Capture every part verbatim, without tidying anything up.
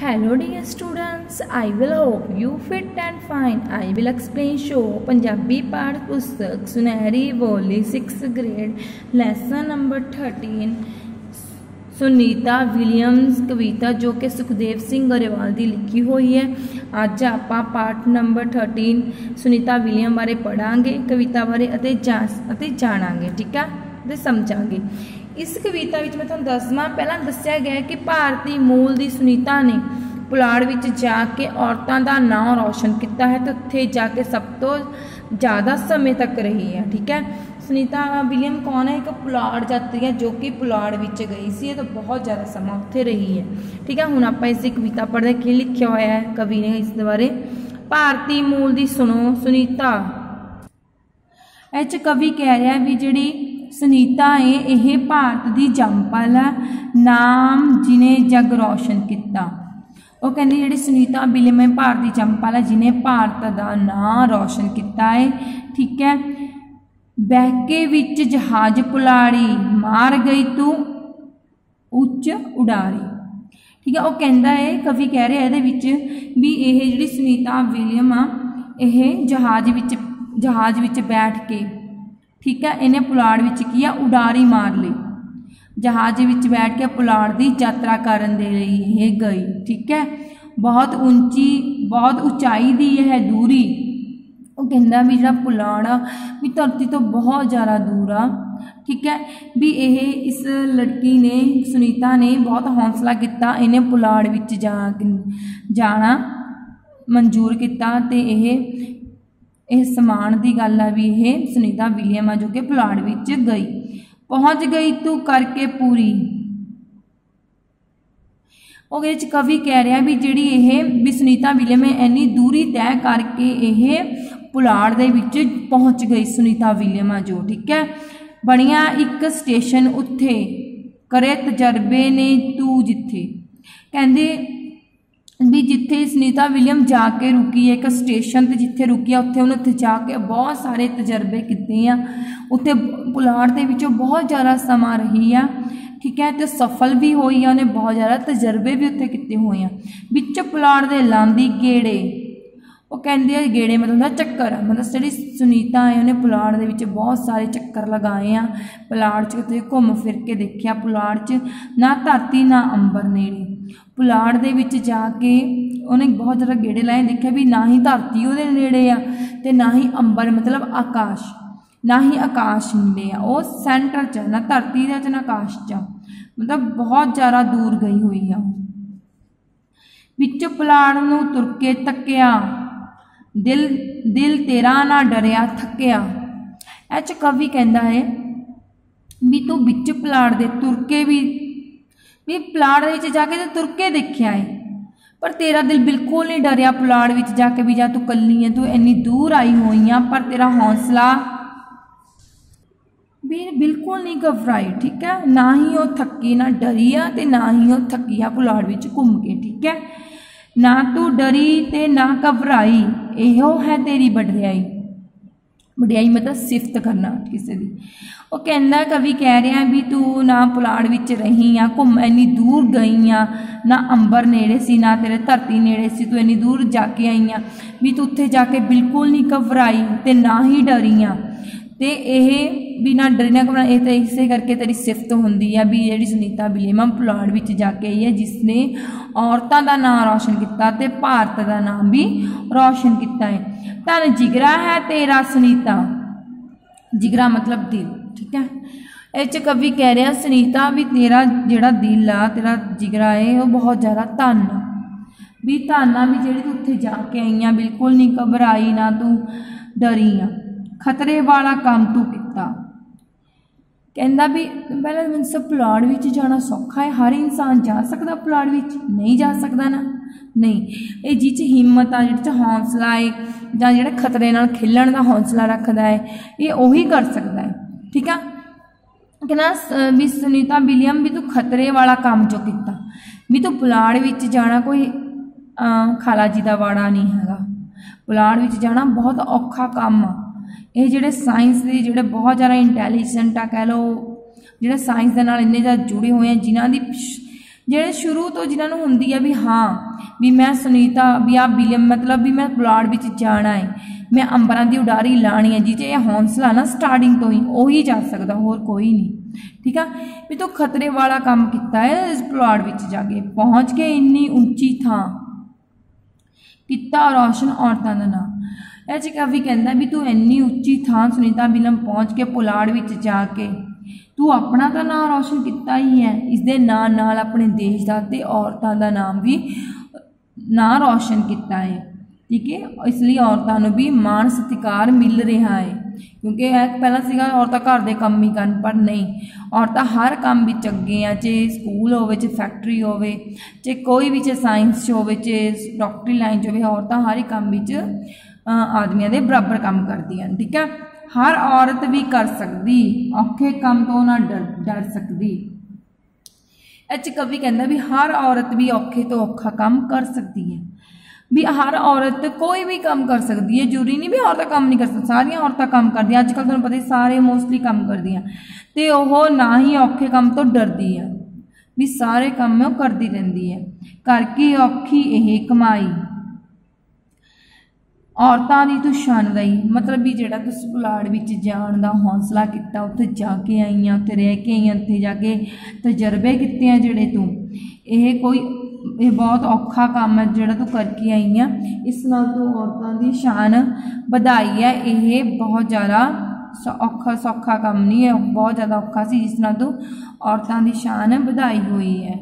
Hello dear students, I will hope you fit and fine. I will explain show Punjabi पाठ पुस्तक Sunehri Boli six grade lesson number thirteen Sunita Williams कविता जो कि सुखदेव सिंह गरेवाल की लिखी हुई है। अज आप पाठ नंबर थर्टीन सुनीता विलियम बारे पढ़ांगे, कविता बारे अते जान अते जानांगे, ठीक है, ते समझांगे। इस कविता विच मैं तुहानूं दसवां पहला दस्सिया गया कि भारतीय मूल की सुनीता ने पुलाड़ विच जाके औरतों का नाम रोशन किया है, तो उत्थे जाके सब तो ज़्यादा समय तक रही है, ठीक है। सुनीता विलियम कौन है? एक पुलाड़ यात्री है जो कि पुलाड़ विच गई सी, तो बहुत ज़्यादा समा उत्थे रही है, ठीक है। हुण आपां इस कविता पढ़दे की लिखिया होया है कवि ने इस बारे। भारतीय मूल की सुनो सुनीता, इह कवि कह रहा है भी जिहड़ी सुनीता है यह भारत की जंमपल है, नाम जिन्हें जग रोशन किया। वो कहते जी सुनीता विलियम है भारत की जंमपल है जिन्हें भारत का नाम रोशन किया है, ठीक है। बहके विच जहाज पुलाड़ी मार गई तू उच्च उड़ारी, ठीक है। वो कहता है कवि कह रहा है ये भी यह जी सुनीता विलियम आ यह जहाज विच जहाज विच बैठ के, ठीक है, इन्हें पुलाड़ विच की उड़ारी मार ली, जहाज विच बैठ के पुलाड़ की यात्रा करन दे लई ये गई, ठीक है। बहुत ऊंची बहुत उचाई दी है दूरी, वो कहता भी जो पुलाड़ आ भी धरती तो बहुत ज़्यादा दूर आ, ठीक है। भी ये इस लड़की ने सुनीता ने बहुत हौसला किया, इन्हें पुलाड़ विच जा जाना मंजूर किया, तो यह यह समान की गल है भी यह सुनीता विलियम आ जो कि पुलाड़ विच गई। पहुँच गई तू करके पूरी, वो कवि कह रहा भी जी ये भी सुनीता विलियम इन्नी दूरी तय करके यह पुलाड़ दे विच पहुँच गई सुनीता विलियम जो, ठीक है। बनिया एक स्टेशन उत्थे करे तजर्बे ने तू जिथे, कहते भी जिथे सुनीता विलियम जाके रुकी है एक स्टेशन ते जिथे रुकी है उत्थे उन्हें उत्थे जाके बहुत सारे तजर्बे किते हैं, उत्थे पुलाड़ दे विचों बहुत ज़्यादा समा रही है, ठीक है, तो सफल भी हुई है, उन्हें बहुत ज़्यादा तजर्बे भी उत्थे किते हुए हैं। विच पुलाड़ दे लांदी गेड़े, वो कहते गेड़े मतलब चक्कर, मतलब जी सुनीता है उन्हें पुलाड़ दे विच बहुत सारे चक्कर लगाए हैं, पुलाड़ च किते घूम फिर के देखा, पुलाड़ च ना धरती ना अंबर नेड़े, पुलाड़ दे विच जाके उन्हें बहुत ज़्यादा गेड़े लाए, देखा भी ना ही धरती उहदे नेड़े आ ते ना ही अंबर मतलब आकाश, ना ही आकाश नेड़े आ, वो सेंटर च ना धरती दे ना आकाश च, मतलब बहुत ज़्यादा दूर गई हुई आ। विच पुलाड़ नूं तुर के तक्या दिल दिल तेरा ना डरिया थकिया, एच कवि कहता है भी तू विच पुलाड़ दे तुर के भी भी पुलाड़ विच जाके तो तुर के देखिया है, पर तेरा दिल बिल्कुल नहीं डरिया पुलाड़ विच जाके भी जा तू कली है, तू इन्नी दूर आई हुई आ, पर तेरा हौसला भी बिल्कुल नहीं घबराई, ठीक है, ना ही वो थकी ना डरी आ ते ना ही वो थकी आ पुलाड़ विच घूम के, ठीक है। ना तू डरी ते ना घबराई इहो है तेरी वडियाई, वडियाई मतलब सिफत करना किसी की। वो कहना कवि कह रहा है भी तू ना पुलाड़ विच रही आ, घूम इन्नी दूर गई आ, ना अंबर नेड़े सी ना तेरे धरती नेड़े सी, तू इन्नी दूर जाके आई आ भी तू उत्थे जाके बिल्कुल नहीं घबराई ते ना ही डरी आ, ते यह भी ना डरी ना घबरा, तो इस करके तेरी सिफत होंदी है भी जी सुनीता विलियम पुलाड़ विच जाके आई है जिसने औरतों का नाम रोशन किया ते भारत का नाम भी रोशन किया है। धन जिगरा है तेरा सुनीता, जिगरा मतलब दिल, ठीक है। इस कवि कह रहा सुनीता भी तेरा जिहड़ा दिल आ तेरा जिगरा है वो बहुत ज़्यादा धन भी धन आ भी जी तू उत्थे जाके आई आ बिल्कुल नहीं घबराई ना तू डरी आ, खतरे वाला काम तू किता। कहता भी पहले मीनस पुलाड़ विच जाना सौखा है, हर इंसान जा सकता पुलाड़ विच नहीं जा सकता ना, नहीं, ये जिस हिम्मत आ जिस हौसला है जां जिहड़ा खतरे नाल खेलण दा हौसला रखता है ये उही कर सकता है, ठीक है। कहना भी सुनीता विलियम भी तू खतरे वाला काम जो किया भी तू पुलाड़ विच जाना कोई खाला जी का वाड़ा नहीं है, पुलाड़ विच जाना बहुत औखा काम आ। ये जोड़े साइंस के जोड़े बहुत ज़्यादा इंटैलीजेंट आ कह लो, जोड़े साइंस के नाल इन्ने ज़्यादा जुड़े हुए हैं, जिन्हों की ਜਿਹੜੇ ਸ਼ੁਰੂ ਤੋਂ ਜਿਨ੍ਹਾਂ ਨੂੰ ਹੁੰਦੀ ਹੈ ਵੀ ਹਾਂ ਵੀ ਮੈਂ ਸੁਨੀਤਾ ਵੀ ਆ ਵਿਲੀਅਮ मतलब भी मैं ਪੁਲਾੜ ਵਿੱਚ ਜਾਣਾ ਹੈ, मैं अंबरां की उडारी लानी है, जिसे यह हौसला ना स्टार्टिंग तो ही वही जा सकता होर कोई नहीं। ठीक है भी तो खतरे वाला काम किया है इस पुलाड़ विच जाके पहुँच के इन्नी उच्ची थां किता रोशन औरतां दा नाम। ਇਹ 'ਚ ਕਾਫੀ ਕਹਿੰਦਾ भी तू इन्नी उच्ची थां सुनीता विलियम पहुँच के पुलाड़ विच जाके तू अपना तो नाम रोशन किया ही है, इस दे नाल नाल अपने देश का ते औरतां दा नाम भी ना रोशन किया है। ठीक है इसलिए औरतों को भी मान सत्कार मिल रहा है, क्योंकि पहला सीगा औरतां घर के काम ही करन, पर नहीं औरतां हर काम विच अगे आ, चाहे स्कूल होवे चाहे फैक्ट्री होवे चाहे कोई भी चाहे साइंस होवे चाहे डॉक्टरी लाइन च होवे, औरतां हर एक काम विच आदमियों के बराबर काम करदियां। ठीक है हर औरत भी कर सकती, औखे काम तो ना डर डर सकती। इस कवि कहता भी हर औरत भी औखे तो औखा काम कर सकती है, भी हर औरत कोई भी काम कर सकती है, जरूरी नहीं भी औरतें काम नहीं कर सकती, सारिया औरतें काम करदी अजकल तुहानूं पता सारे मोस्टली काम करदियां ते ओह ना ही औखे काम तो डरदी है, भी सारे काम वो करती रहती है। करके औखी यह कमाई औरतां दी तू शान रही, मतलब भी जिहड़ा तुस पुलाड़ विच जाण दा हौसला किता, उत्थे जाके आई आ, उत्थे रह के आई आ, उत्थे जाके तजर्बे किते आ जिहड़े तू, यह कोई ये बहुत औखा काम है जिहड़ा तू करके आई आ, इस नाल तू औरतां दी शान वधाई है। यह बहुत ज़्यादा औखा सौखा काम नहीं है, बहुत ज़्यादा औखा सी जिस नाल तू औरतां दी शान वधाई हुई है।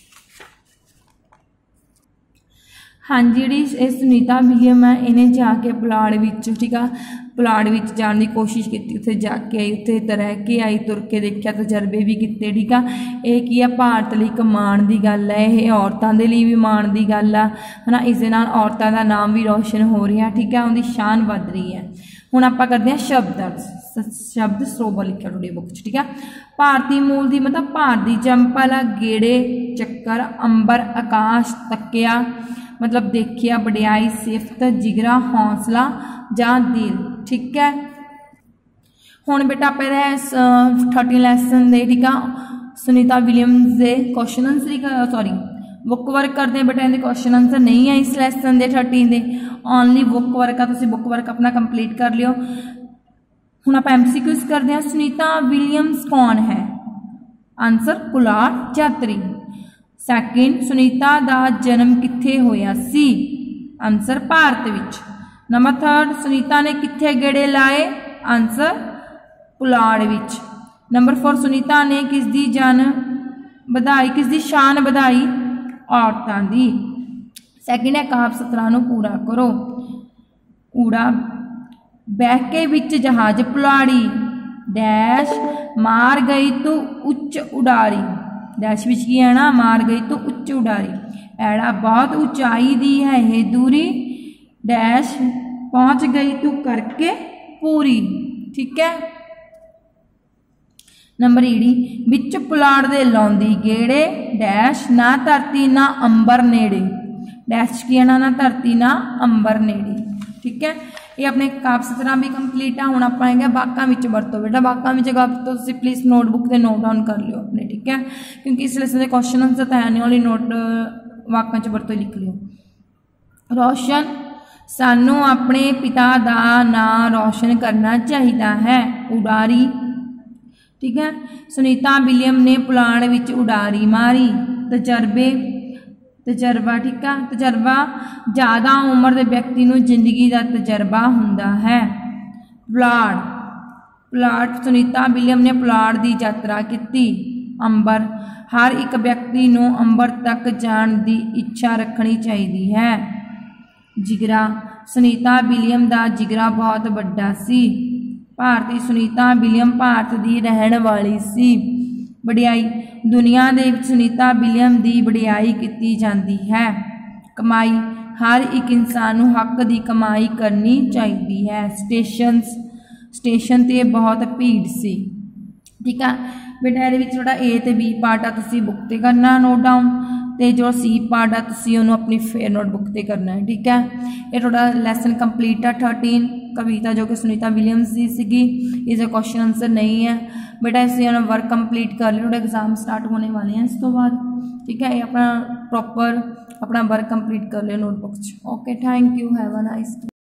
हाँ जी सुनीता विलियम है इन्हें जाके पुलाड़ विच ठीक है पुलाड़ विच जाने की कोशिश की, उत्थे जाके आई, उत्थे रह के आई, तुर के देखा, तजर्बे भी किए। ठीक है ये की है भारत लई एक माण की गल है, ये औरतों के लिए भी माण की गल है ना, इस दे नाल औरतों का नाम भी रोशन हो रहा। ठीक है उनकी शान वध रही है। हुण आपां करदे हां शब्द अर्थ, शब्द सरोवर लिखा थोड़ी बुक च। ठीक है भारतीय मूल की मतलब भारत की जंपल गेड़े चक्कर अंबर आकाश तकिया मतलब देखिया, वडियाई सिफत जिगरा हौसला जां दिल। ठीक है हुण बेटा आप थर्टीन लैसन दे ठीक है सुनीता विलियम्स के question answer sorry book work करते हैं बेटा, इनके क्वेश्चन आंसर नहीं है इस लैसन के थर्टीन के, ओनली बुक वर्क है, तुसीं बुक वर्क अपना कंप्लीट कर लियो। हुण आपां एमसीक्यूज करते हैं। सुनीता विलियम्स कौन है? आंसर पुलाड़ यात्री। सैकेंड सुनीता का जन्म कित्थे होया सी? आंसर भारत विच। नंबर थर्ड सुनीता ने कित्थे गेड़े लाए? आंसर पुलाड़ विच। नंबर फोर सुनीता ने किसदी जान वधाई किसदी शान वधाई? औरतां दी। सैकेंड है काव्य सतरां नूं पूरा करो। ऊड़ा बहके विच जहाज पुलाड़ी डैश मार गई तो उच्च उडारी, डैश विच की है ना मार गई तो उच्च उडारी। ऐड़ा बहुत ऊंचाई दी है यह दूरी डैश पहुंच गई तू करके पूरी। ठीक है नंबर ईडी विच पुलाड़ दे लौंदी गेड़े डैश ना धरती ना अंबर नेड़े, डैश की है ना ना धरती ना अंबर नेड़े। ठीक है ये अपने काव्य सतरां भी कंप्लीट है। हुण आपां हैगा वाकां विच वरतो। बेटा वाकां विच वरतो तुसीं प्लीज़ नोटबुक ते नोट डाउन कर लियो अपने। ठीक है क्योंकि इस लेसन के क्वेश्चन आंसर तो है नहीं, ओनली नोट वाकां च वरतो लिख लियो। रोशन सानू अपने पिता का नाम रोशन करना चाहिए है। उडारी ठीक है सुनीता विलियम ने पुलाड़ विच उडारी मारी। तजर्बे तजर्बा ठीक है तजर्बा ज़्यादा उम्र के व्यक्ति को जिंदगी का तजर्बा हुंदा है। पुलाड़ पुलाड़ सुनीता विलियम ने पुलाड़ की यात्रा की। अंबर हर एक व्यक्ति को अंबर तक जाने की इच्छा रखनी चाहिए है। जिगरा सुनीता विलियम का जिगरा बहुत बड़ा सी। भारतीय सुनीता विलियम भारत की रहने वाली सी। वडियाई दुनिया दे विच सुनीता विलियम की वडियाई की जाती है। कमाई हर एक इंसान को हक की कमाई करनी चाहिए है। स्टेशन स्टेशन ते बहुत भीड़ सी। ठीक है बेटा ये थोड़ा ए तो बी पार्ट आ तुसीं बुक ते करना नोट डाउन, तो जो सी पार्ट आ तुसीं उहनूं अपनी फेयर नोटबुक ते करना है। ठीक है ये थोड़ा लैसन कंप्लीट है। थर्टीन कविता जो कि सुनीता विलियम्स की सीगी, इसका क्वेश्चन आंसर नहीं है बेटा, इसे वर्क कंप्लीट कर लिया। थोड़े एग्जाम स्टार्ट होने वाले हैं इस तो बाद। ठीक है, ये अपना प्रॉपर अपना वर्क कंप्लीट कर लियो नोटबुक च। Okay, thank you, have a nice day.